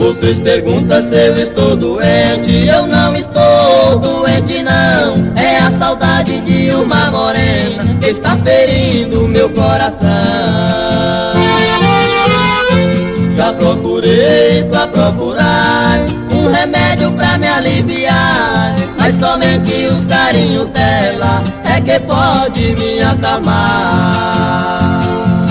Vocês perguntam se eu estou doente. Eu não estou doente não. É a saudade de uma morena que está ferindo meu coração. Já procurei, estou a procurar um remédio pra me aliviar, mas somente os carinhos dela é que pode me acalmar.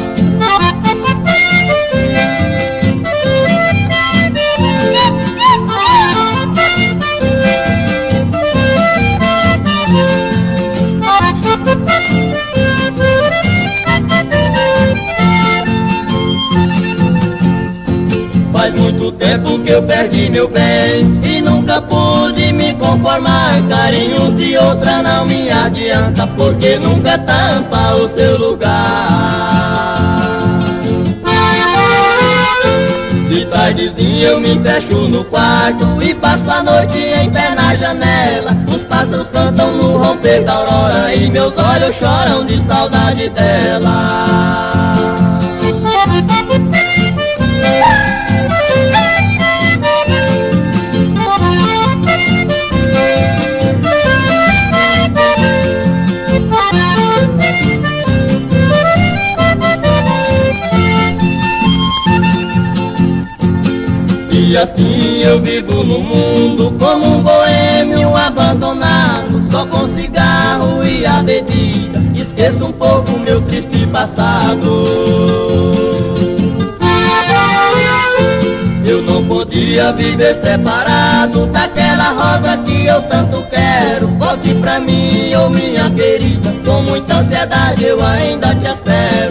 Faz muito tempo que eu perdi meu bem e nunca pude me conformar. Carinhos de outra não me adianta, porque nunca tampa o seu lugar. De tardezinha eu me fecho no quarto e passo a noite em pé na janela. Os pássaros cantam no romper da aurora e meus olhos choram de saudade dela. E assim eu vivo no mundo como um boêmio abandonado, só com cigarro e a bebida esqueço um pouco meu triste passado. Eu não podia viver separado daquela rosa que eu tanto quero. Volte pra mim, ô minha querida, com muita ansiedade eu ainda te espero.